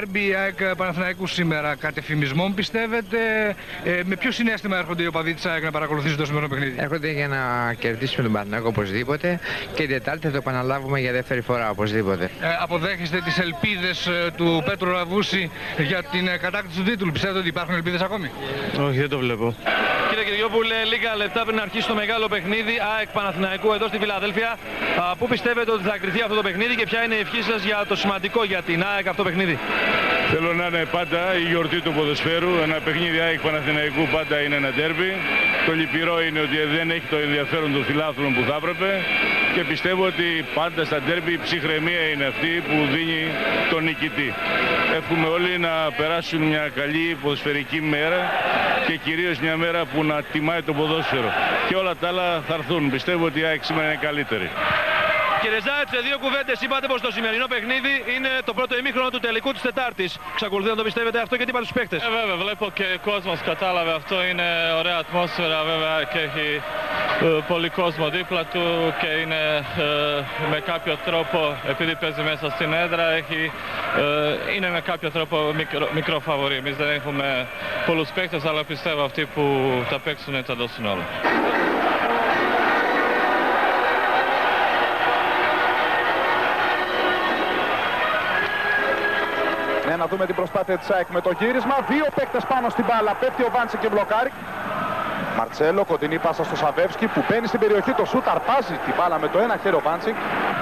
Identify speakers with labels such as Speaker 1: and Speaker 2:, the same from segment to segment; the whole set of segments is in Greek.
Speaker 1: ντέρμπι ΑΕΚ Παναθηναϊκού σήμερα, κατ' εφημισμόν πιστεύετε, με ποιο συναίσθημα έρχονται οι οπαδοί της ΑΕΚ να παρακολουθήσουν το σημερινό παιχνίδι?
Speaker 2: Έρχονται για να κερδίσουμε τον Παναθηναϊκό οπωσδήποτε και την Τετάρτη θα το επαναλάβουμε για δεύτερη φορά οπωσδήποτε.
Speaker 1: Αποδέχεστε τις ελπίδες του Πέτρου Ραβούση για την κατάκτηση του τίτλου? Πιστεύετε ότι υπάρχουν ελπίδες ακόμη?
Speaker 3: Όχι, δεν το βλέπω.
Speaker 4: Κύριε Κυριόπουλε, λίγα λεπτά πριν αρχίσει το μεγάλο παιχνίδι ΑΕΚ Παναθηναϊκού εδώ στη Φιλαδέλφια, πού πιστεύετε ότι θα κριθεί αυτό το παιχνίδι και ποια είναι η ευχή σας για το σημαντικό για την ΑΕΚ αυτό το παιχνίδι?
Speaker 3: Θέλω να είναι πάντα η γιορτή του ποδοσφαίρου. Ένα παιχνίδι ΑΕΚ Παναθηναϊκού πάντα είναι ένα ντέρμπι. Το λυπηρό είναι ότι δεν έχει το ενδιαφέρον των φιλάθλων που θα έπρεπε και πιστεύω ότι πάντα στα ντέρμπι η ψυχραιμία είναι αυτή που δίνει τον νικητή. Εύχομαι όλοι να περάσουν μια καλή ποδοσφαιρική μέρα και κυρίως μια μέρα που να τιμάει το ποδόσφαιρο. Και όλα τα άλλα θα έρθουν. Πιστεύω ότι η ΑΕΚ σήμερα είναι καλύτερη.
Speaker 4: Κύριε Ζάιτ, σε δύο κουβέντες είπατε πως το σημερινό παιχνίδι είναι το πρώτο ημίχρονο του τελικού της Τετάρτης. Εξακολουθείτε να το πιστεύετε αυτό και τι είπατε στους παίκτες?
Speaker 5: Βέβαια, βλέπω και ο κόσμος κατάλαβε αυτό, είναι ωραία ατμόσφαιρα βέβαια και έχει πολύ κόσμο δίπλα του και είναι με κάποιο τρόπο, επειδή παίζει μέσα στην έδρα, είναι με κάποιο τρόπο μικρό φαβορί. Εμείς δεν έχουμε πολλούς παίκτες, αλλά πιστεύω αυτοί που θα παίξουν θα δώσουν όλα.
Speaker 6: Να δούμε την προσπάθεια της ΑΕΚ με το γύρισμα. Δύο παίκτες πάνω στην μπάλα. Πέφτει ο Βάντσικ και μπλοκάρει. Μαρτσέλο, κοντινή πάσα στο Σαβεύσκι που μπαίνει στην περιοχή. Το σούτ αρπάζει την μπάλα με το ένα χέρι ο Βάντσικ.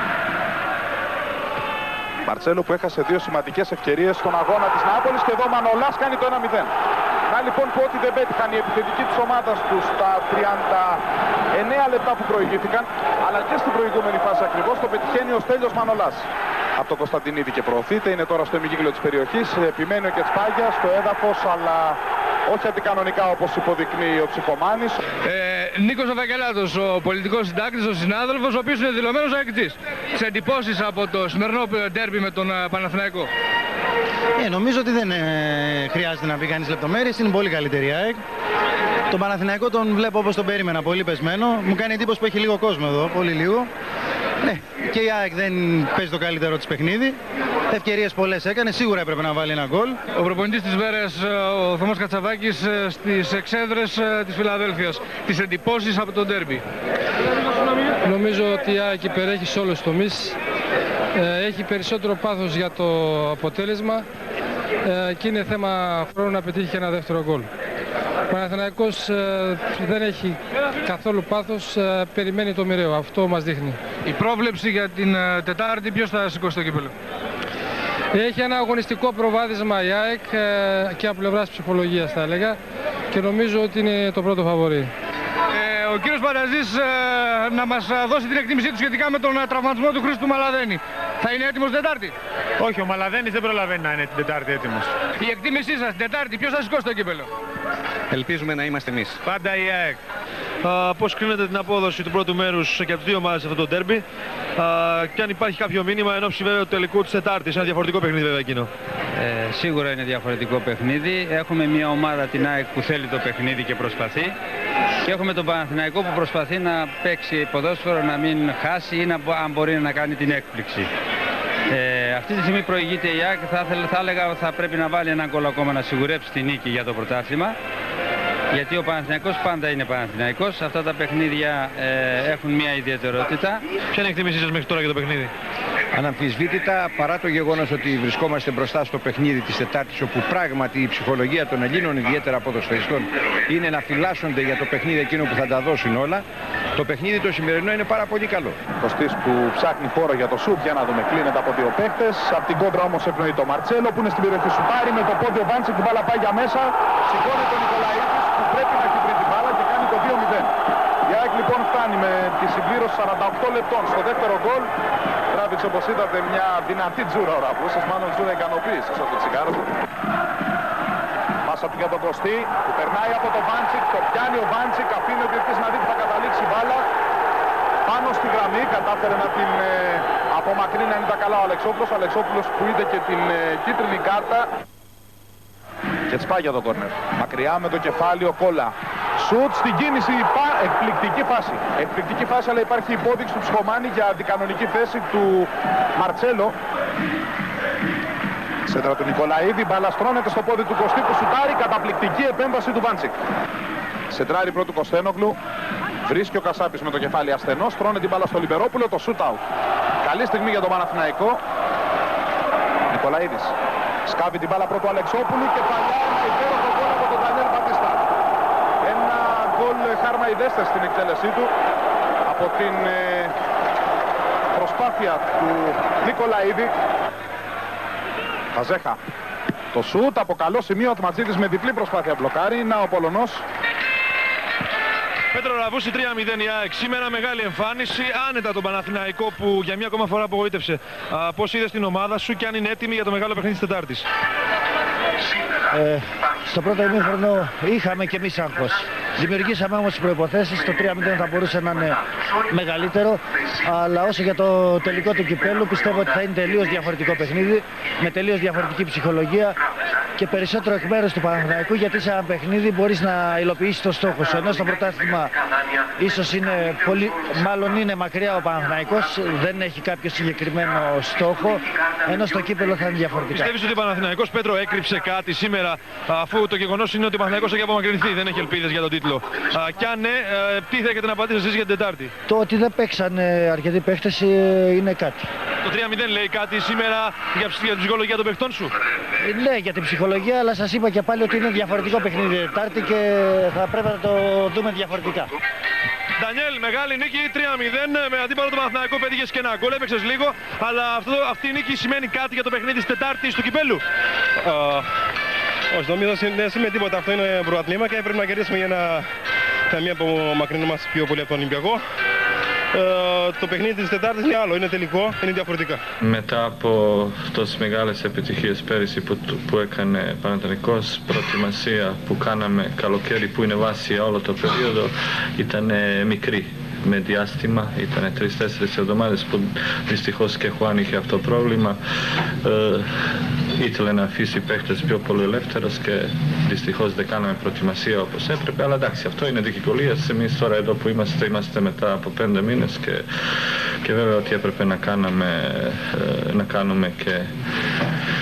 Speaker 6: Μαρτσέλο που έχασε δύο σημαντικές ευκαιρίες στον αγώνα της Νάπολης και εδώ Μανολάς κάνει το 1-0. Να λοιπόν πω ότι δεν πέτυχαν οι επιθετικοί της ομάδας τους στα 39 λεπτά που προηγήθηκαν, αλλά και στην προηγούμενη φάση ακριβώς το πετυχαίνει ο Στέλιος Μανολάς. Από τον Κωνσταντινίδη και προωθείται, είναι τώρα στο ημικύκλιο της περιοχής, επιμένει ο Κετσπάγιας στο έδαφος, αλλά όχι αντικανονικά όπως υποδεικνύει ο ψυχομάνης.
Speaker 1: Νίκος Αβαγγελάτος, ο πολιτικός συντάκτης, ο συνάδελφος, ο οποίος είναι δηλωμένος αεκτής. Τις εντυπώσεις από το σημερινό ντέρμπι με τον Παναθηναϊκό?
Speaker 7: Νομίζω ότι δεν χρειάζεται να πει κανείς λεπτομέρειες, είναι πολύ καλύτερη η ΑΕΚ. Τον Παναθηναϊκό τον βλέπω όπως τον περίμενα, πολύ πεσμένο. Μου κάνει εντύπωση που έχει λίγο κόσμο εδώ, πολύ λίγο. Ναι, και η ΑΕΚ δεν παίζει το καλύτερο της παιχνίδι. Ευκαιρίες πολλές έκανε, σίγουρα έπρεπε να βάλει ένα γκολ.
Speaker 1: Ο προπονητής της Βέρειας, ο Θωμάς Κατσαβάκης, στις εξέδρες της Φιλαδέλφειας, τις εντυπώσεις από τον ντέρμπι?
Speaker 8: Νομίζω ότι η ΑΕΚ υπερέχει σε όλους τους τομείς. Έχει περισσότερο πάθος για το αποτέλεσμα και είναι θέμα χρόνου να πετύχει και ένα δεύτερο γκολ. Ο Παναθηναϊκός δεν έχει καθόλου πάθος, περιμένει το μοιραίο, αυτό μας δείχνει.
Speaker 1: Η πρόβλεψη για την Τετάρτη, ποιος θα σηκώσει το κύπελλο?
Speaker 8: Έχει ένα αγωνιστικό προβάδισμα η ΑΕΚ και από πλευράς ψυχολογίας θα έλεγα και νομίζω ότι είναι το πρώτο φαβορί.
Speaker 1: Ο κύριος Πανταζής να μας δώσει την εκτίμησή του σχετικά με τον τραυματισμό του Χρήστου Μαλαδένη. Θα είναι έτοιμος την Τετάρτη?
Speaker 3: Όχι, ο Μαλαδένης δεν προλαβαίνει να είναι την Τετάρτη έτοιμος.
Speaker 1: Η εκτίμησή σας, την Τετάρτη, ποιος θα σηκώσει το κύπελλο?
Speaker 9: Ελπίζουμε να είμαστε εμείς.
Speaker 3: Πάντα η ΑΕΚ. Πώς κρίνετε την απόδοση του πρώτου μέρους και από τις δύο ομάδες σε αυτό το ντέρμπι και αν υπάρχει κάποιο μήνυμα εν ώψη βέβαια του τελικού της Τετάρτης, ένα διαφορετικό παιχνίδι βέβαια εκείνο?
Speaker 9: Σίγουρα είναι διαφορετικό παιχνίδι. Έχουμε μια ομάδα την ΑΕΚ που θέλει το παιχνίδι και προσπαθεί και έχουμε τον Παναθηναϊκό που προσπαθεί να παίξει ποδόσφαιρο, να μην χάσει ή αν μπορεί να κάνει την έκπληξη. Αυτή τη στιγμή προηγείται η ΑΕΚ, θα έλεγα ότι θα πρέπει να βάλει ένα γκολ ακόμα να σιγουρέψει τη νίκη για το πρωτάθλημα. Γιατί ο Παναθηναϊκός πάντα είναι Παναθηναϊκός. Αυτά τα παιχνίδια έχουν μια ιδιαιτερότητα.
Speaker 4: Ποια είναι η εκτίμησή σας μέχρι τώρα για το παιχνίδι?
Speaker 10: Αναμφισβήτητα, παρά το γεγονός ότι βρισκόμαστε μπροστά στο παιχνίδι της Τετάρτης, όπου πράγματι η ψυχολογία των Ελλήνων, ιδιαίτερα ποδοσφαιριστών, είναι να φυλάσσονται για το παιχνίδι εκείνο που θα τα δώσουν όλα, το παιχνίδι το σημερινό είναι πάρα πολύ καλό.
Speaker 6: Κωστής που ψάχνει χώρο για το σουτ, για να δούμε, κλείνεται από δύο παίχτες. Από την κόντρα όμως ευνοεί το Μαρτσέλο που είναι στην περιοχή σου, πάρει με το πόδι ο Βάντσικ, την μπάλα πάει για μέσα, σηκώνει τον Νικολαίδης που πρέπει να έχει βρει την μπάλα και κάνει το 2-0. Η ΑΕΚ λοιπόν φτάνει με τη συμπλήρωση 48 λεπτών στο δεύτερο γκολ. Τράβηξε όπως είδατε μια δυνατή τζούρα ο Ραβούσας, μάλλον τζούρα ικανοποίησης από το τσιγάρο του. Πάσα του για τον Κωστή που περνάει από τον Βάντσικ, το πιάνει ο Βάντσικ, αφήνει ο διετής να δει που θα καταλήξει η μπάλα. Πάνω στη γραμμή κατάφερε να την απομακρύνει αν ήταν καλά ο Αλεξόπουλος. Ο Αλεξόπουλος που είδε και την κίτρινη κάρτα. Και τσπάγια το κόρνερ. Μακριά με το κεφάλι ο Κόλλα. Σουτ στην κίνηση, εκπληκτική φάση. Εκπληκτική φάση, αλλά υπάρχει υπόδειξη του Ψυχομάνη για αντικανονική θέση του Μαρτσέλο. Σέντρα του Νικολαίδη, μπάλα στρώνεται στο πόδι του Κωστή που σουτάρει, καταπληκτική επέμβαση του Βάντσικ. Σεντράρει πρώτου Κωστένογλου, βρίσκει ο Κασάπης με το κεφάλι ασθενός, στρώνει την μπάλα στο Λιμπερόπουλο, το shoot out. Καλή στιγμή για τον Παναθηναϊκό. Νικολαίδης σκάβει την μπάλα πρώτου Αλεξόπουλου και παλιά ένα υπέροχο γκολ από τον Ντανιέλ Μπατίστα. Ένα γκολ χαρμαϊδέστε στην εκτέλεσή του από την προσπάθεια του Νικολαίδη. Χαζέχα. Το σουτ από καλό σημείο, ο Ατματζίδης με διπλή προσπάθεια μπλοκάρει. Να ο Πολωνός.
Speaker 4: Πέτρο Ραβούση 3-0 η ΑΕΚ. Σήμερα μεγάλη εμφάνιση. Άνετα τον Παναθηναϊκό που για μια ακόμα φορά απογοήτευσε. Πώς είδες την ομάδα σου και αν είναι έτοιμη για το μεγάλο παιχνίδι της Τετάρτης?
Speaker 11: Στο πρώτο ημίχρονο είχαμε και εμείς άγχος. Δημιουργήσαμε όμως τις προϋποθέσεις. Το 3-0 θα μπορούσε να είναι μεγαλύτερο. Αλλά όσο για το τελικό του κυπέλου, πιστεύω ότι θα είναι τελείως διαφορετικό παιχνίδι. Με τελείως διαφορετική ψυχολογία και περισσότερο εκ μέρους του Παναθηναϊκού. Γιατί σε ένα παιχνίδι μπορείς να υλοποιήσεις το στόχο σου. Ενώ στο πρωτάθλημα ίσως είναι μάλλον είναι μακριά ο Παναθηναϊκός. Δεν έχει κάποιο συγκεκριμένο στόχο. Ενώ στο κύπελο θα είναι διαφορετικά.
Speaker 4: Πιστεύεις ότι ο Παναθηναϊκός, Πέτρο, έκρυψε κάτι σήμερα, αφού το γεγονός είναι ότι ο Παναθηναϊκός έχει απομακρυνθεί, δεν έχει ελπίδες για τον τίτλο? Και αν ναι, τι θα έχετε να απαντήσετε εσείς για την Τετάρτη?
Speaker 11: Το ότι δεν παίξαν αρκετοί παίχτες είναι κάτι.
Speaker 4: Το 3-0 λέει κάτι σήμερα για την ψυχολογία των παιχτών σου?
Speaker 11: Ναι, για την ψυχολογία, αλλά σας είπα και πάλι ότι είναι διαφορετικό παιχνίδι Τετάρτη και θα πρέπει να το δούμε διαφορετικά.
Speaker 4: Ντανιέλ, μεγάλη νίκη 3-0 με αντίπαλο του Παναθηναϊκού. Πέτυχες και ένα γκολ, έπαιξες λίγο, αλλά αυτή η νίκη σημαίνει κάτι για το παιχνίδι της Τετάρτης του κυπέλου?
Speaker 12: Όχι, νομίζω δεν σημαίνει τίποτα. Αυτό είναι πρωτάθλημα και πρέπει να κερδίσουμε για να μην απομακρυνόμαστε πιο πολύ από τον Ολυμπιακό. Το παιχνίδι της Τετάρτης είναι άλλο, είναι τελικό, είναι διαφορετικά.
Speaker 5: Μετά από τόσες μεγάλες επιτυχίες πέρυσι που έκανε Παναθηναϊκός, προετοιμασία που κάναμε καλοκαίρι που είναι βάση για όλο το περίοδο ήταν μικρή. Με διάστημα, ήταν 3-4 εβδομάδες που δυστυχώς και Χουάν είχε αυτό το πρόβλημα. Ήθελε να αφήσει παίχτες πιο πολύ ελεύθερος και δυστυχώς δεν κάναμε προετοιμασία όπως έπρεπε. Αλλά εντάξει, αυτό είναι δικηγορία. Εμείς τώρα εδώ που είμαστε μετά από 5 μήνες και βέβαια ότι έπρεπε να κάνουμε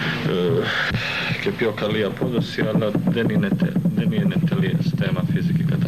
Speaker 5: και πιο καλή απόδοση, αλλά δεν είναι τελείως θέμα φυσική κατάσταση.